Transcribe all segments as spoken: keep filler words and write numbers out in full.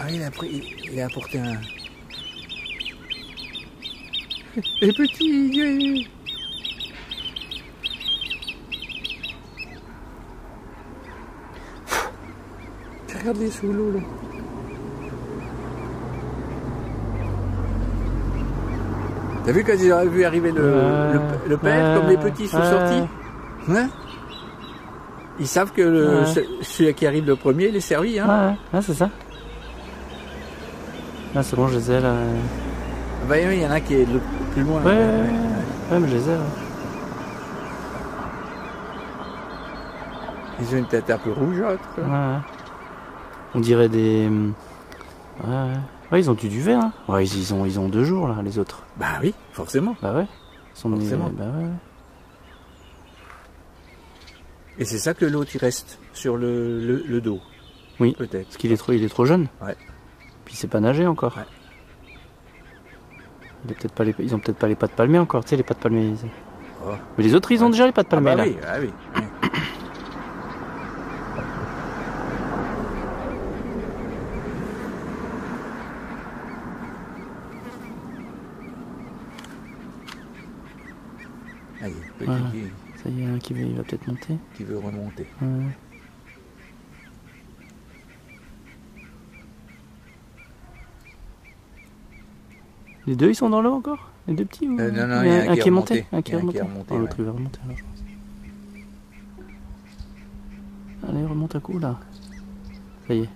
Ah, il a, pris, il a apporté un... Les petits... Yeah. Regarde-les sous l'eau, là. T'as vu quand ils auraient vu arriver le, euh, le, le père, euh, comme les petits sont euh, sortis hein? Ils savent que le, euh, celui qui arrive le premier, il est servi. Hein? Ouais, ouais c'est ça. Là, c'est bon, je les ai là. Bah oui, il y en a qui est le plus loin. Ouais, ouais, ouais, ouais mais je les ai là. Ils ont une tête un peu rougeâtre. Ouais, ouais. On dirait des... Ouais, ouais. Ouais, ils ont du duvet, hein. Ouais, ils, ils, ont, ils ont deux jours, là, les autres. Bah oui, forcément. Bah ouais. Ils sont forcément. Des... Bah ouais, ouais. Et c'est ça que l'autre, il reste sur le, le, le dos. Oui, peut-être. Parce qu'il est trop, il est trop jeune. Ouais. Puis il sait pas nager encore. Ouais. Il est peut-être pas les... Ils ont peut-être pas les pattes palmées encore, tu sais, les pattes palmées. Ils... Oh. Mais les autres, ils ont ouais. déjà les pattes palmées, ah bah là. Oui, ah oui. oui. Allez, petit voilà. qui... Ça y est, un qui veut, il va peut-être monter. Qui veut remonter. Ouais. Les deux, ils sont dans l'eau encore? Les deux petits ou... euh, Non, non, il y a un, un qui est monté. Un qui est remonté. remonté. L'autre, il va remonter, alors, je pense. Allez, remonte à coup, là. Ça y est.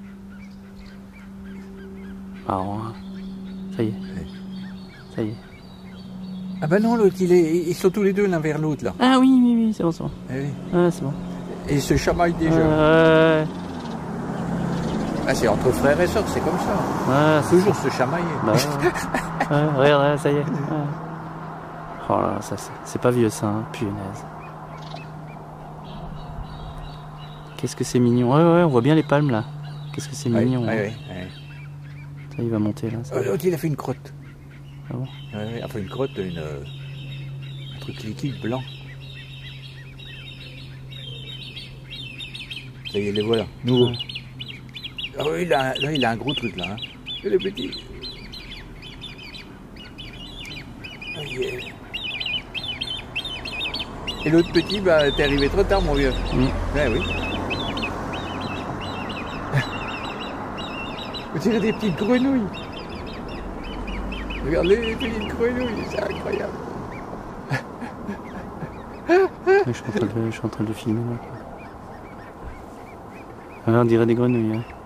Ah, ça y est. Ouais. Ça y est. Ah bah non, l'autre, il est... ils sont tous les deux l'un vers l'autre, là. Ah oui, oui, oui, c'est bon, c'est bon. Ah, oui. Ah, c'est bon. Et ils se chamaillent déjà. Euh... Ah, c'est entre frères et sœurs, c'est comme ça. Ah, toujours se chamailler. Bah, ouais. ouais, regarde, ça y est. Ouais. Oh là là, ça c'est pas vieux ça, hein. Punaise. Qu'est-ce que c'est mignon. Ouais, ouais, on voit bien les palmes là. Qu'est-ce que c'est ouais, mignon. Ouais, hein. ouais, ouais. Ça, il va monter là. Oh, l'autre, il a fait une crotte. Ah bon? Ouais, enfin, une crotte, une, euh, un truc liquide blanc. Ça y est, les voilà. Nouveau. Ouais. Ah oui, là, là, il a un gros truc là. Hein. Et le petit. Oh, yeah. Et l'autre petit, bah, t'es arrivé trop tard, mon vieux. Mm. Ouais, oui. Vous tirez des petites grenouilles. Regardez les petites grenouilles, c'est incroyable. je, suis en train de, je suis en train de le filmer là. Ah, on dirait des grenouilles. Hein.